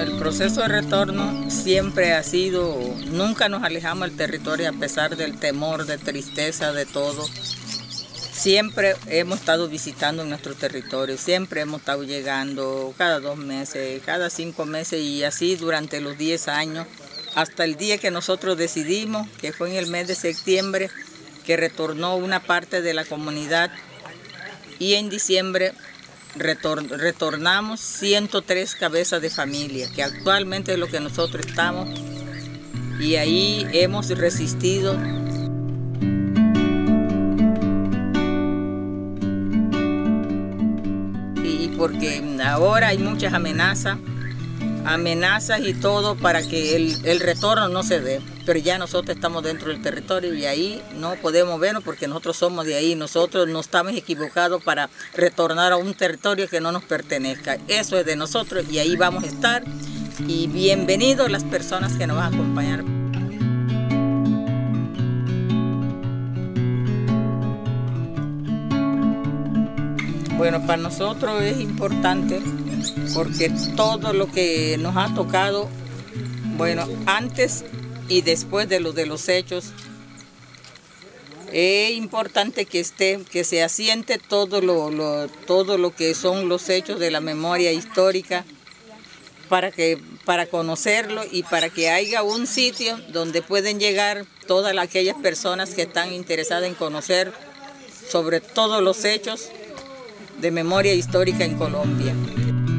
el proceso de retorno siempre ha sido, nunca nos alejamos del territorio a pesar del temor, de tristeza, de todo. Siempre hemos estado visitando nuestro territorio, siempre hemos estado llegando cada 2 meses, cada 5 meses y así durante los 10 años, hasta el día que nosotros decidimos, que fue en el mes de septiembre, que retornó una parte de la comunidad y en diciembre retornamos 103 cabezas de familia, que actualmente es lo que nosotros estamos y ahí hemos resistido. Porque ahora hay muchas amenazas y todo para que el retorno no se dé. Pero ya nosotros estamos dentro del territorio y ahí no podemos vernos porque nosotros somos de ahí. Nosotros no estamos equivocados para retornar a un territorio que no nos pertenezca. Eso es de nosotros y ahí vamos a estar. Y bienvenidos las personas que nos van a acompañar. Bueno, para nosotros es importante porque todo lo que nos ha tocado, bueno, antes y después de los hechos, es importante que se asiente todo lo que son los hechos de la memoria histórica para conocerlo y para que haya un sitio donde pueden llegar todas aquellas personas que están interesadas en conocer sobre todos los hechos de memoria histórica en Colombia.